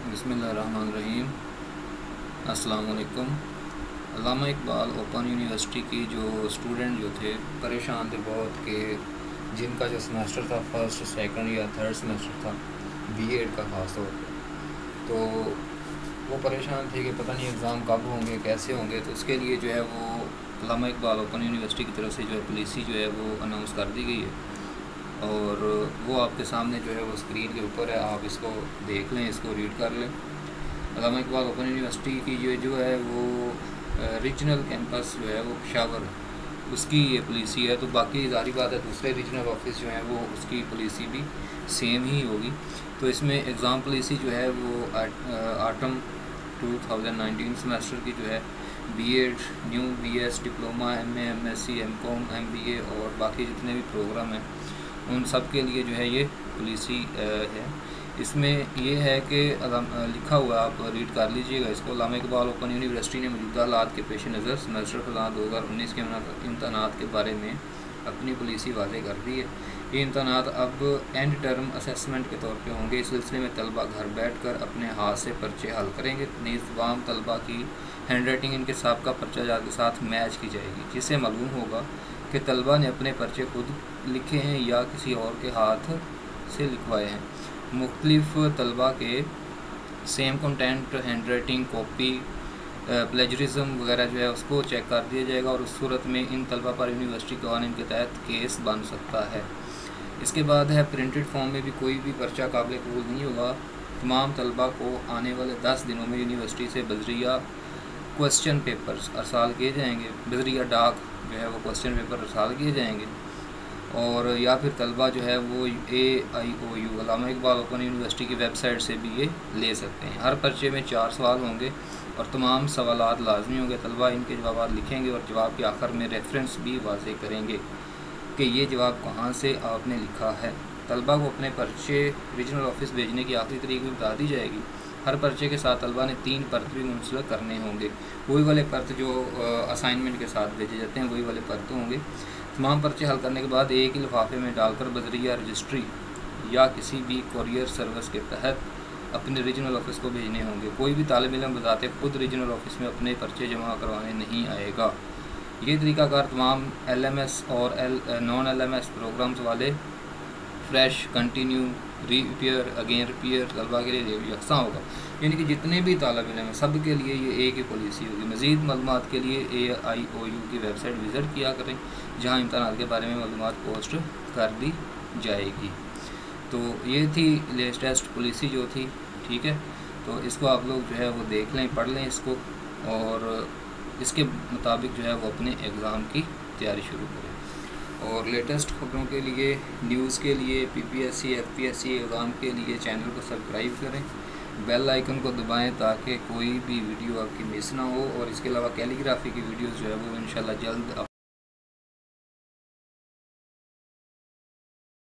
बिस्मिल्लाहिर्रहमानिर्रहीम। अस्सलाम वालेकुम। अल्लामा इकबाल ओपन यूनिवर्सिटी की जो स्टूडेंट जो थे परेशान थे बहुत कि जिनका जो सेमेस्टर था फर्स्ट सेकंड या थर्ड सेमेस्टर था बीएड का ख़ास तौर पर, तो वो परेशान थे कि पता नहीं एग्ज़ाम कब होंगे कैसे होंगे। तो उसके लिए जो है वो अल्लामा इकबाल ओपन यूनिवर्सिटी की तरफ से जो है पॉलिसी जो है वो अनाउंस कर दी गई है और वो आपके सामने जो है वो स्क्रीन के ऊपर है, आप इसको देख लें, इसको रीड कर लें। अल्लामा इकबाल ओपन यूनिवर्सिटी की जो है वो रीजनल कैंपस जो है वो पेशावर उसकी ये पॉलिसी है। तो बाकी ज़ाहिर बात है दूसरे रीजनल ऑफिस जो हैं वो उसकी पॉलिसी भी सेम ही होगी। तो इसमें एग्ज़ाम पॉलिसी जो है वो ऑटम 2019 सेमेस्टर की जो है BEd, new BS, diploma, MA, MSc, MCom, MBA और बाकी जितने भी प्रोग्राम हैं उन सब के लिए जो है ये पॉलिसी है। इसमें ये है कि लिखा हुआ आप रीड कर लीजिएगा इसको। अल्लामा इकबाल ओपन यूनिवर्सिटी ने मौजूदा हालात के पेश नज़र सेमेस्टर ख़ज़ां 2019 के इम्तहानात के बारे में अपनी पॉलिसी वाज़ेह कर दी है। ये इम्तहानात अब एंड टर्म असेसमेंट के तौर पे होंगे। इस सिलसिले में तलबा घर बैठ कर अपने हाथ से पर्चे हल करेंगे। नीज़ तमाम तलबा की हैंड राइटिंग इनके सबका पर्चा जात के साथ मैच की जाएगी, जिससे मालूम होगा कि तलबा ने अपने पर्चे खुद लिखे हैं या किसी और के हाथ से लिखवाए हैं। मुख्तलिफ तलबा के same content, hand writing, copy, plagiarism वगैरह जो है उसको चेक कर दिया जाएगा और उस सूरत में इन तलबा पर यूनिवर्सिटी कानून के तहत केस बन सकता है। इसके बाद है प्रिंटेड फॉर्म में भी कोई भी पर्चा काबिल कबूल नहीं होगा। तमाम तलबा को आने वाले 10 दिनों में यूनिवर्सिटी से बजरिया क्वेश्चन पेपर्स अरसाल किए जाएंगे। बजरिया डाक जो है वो क्वेश्चन पेपर अरसाल किए जाएंगे और या फिर तलबा जो है वो AIOU Allama Iqbal open university की वेबसाइट से भी ये ले सकते हैं। हर पर्चे में 4 सवाल होंगे और तमाम सवालात लाजमी होंगे। तलबा इनके जवाब लिखेंगे और जवाब के आखिर में रेफरेंस भी वाज़ेह करेंगे कि ये जवाब कहाँ से आपने लिखा है। तलबा को अपने पर्चे रीजनल ऑफिस भेजने की आखिरी तारीख भी बता दी जाएगी। हर पर्चे के साथ तलबा ने 3 पर्त भी मुंसलिक करने होंगे। वही वाले पर्त जो असाइनमेंट के साथ भेजे जाते हैं वही वाले पर्त होंगे। तमाम पर्चे हल करने के बाद एक ही लिफाफे में डालकर बजरिया रजिस्ट्री या किसी भी कोरियर सर्विस के तहत अपने रीजनल ऑफिस को भेजने होंगे। कोई भी तालिब इल्म बजाते खुद रीजनल ऑफिस में अपने पर्चे जमा करवाने नहीं आएगा। ये तरीकाकार तमाम LMS और नॉन LMS प्रोग्राम्स वाले fresh, continue, repair, again repair तलबा के लिए यकसा होगा। यानी कि जितने भी तालिब इल्म हैं सब के लिए ये एक ही पॉलिसी होगी। मज़ीद मालूमात के लिए AIOU की वेबसाइट विज़िट किया करें, जहाँ इम्तहानात के बारे में मालूमात पोस्ट कर दी जाएगी। तो ये थी लेटेस्ट पॉलिसी जो थी, ठीक है। तो इसको आप लोग जो है वो देख लें, पढ़ लें इसको और इसके मुताबिक जो है वो अपने एग्ज़ाम की तैयारी शुरू करें। और लेटेस्ट खबरों के लिए, न्यूज़ के लिए, PPSC FPSC एग्ज़ाम के लिए चैनल को सब्सक्राइब करें, बेल आइकन को दबाएं ताकि कोई भी वीडियो आपकी मिस ना हो। और इसके अलावा कैलीग्राफी की वीडियोस जो है वो इंशाल्लाह जल्द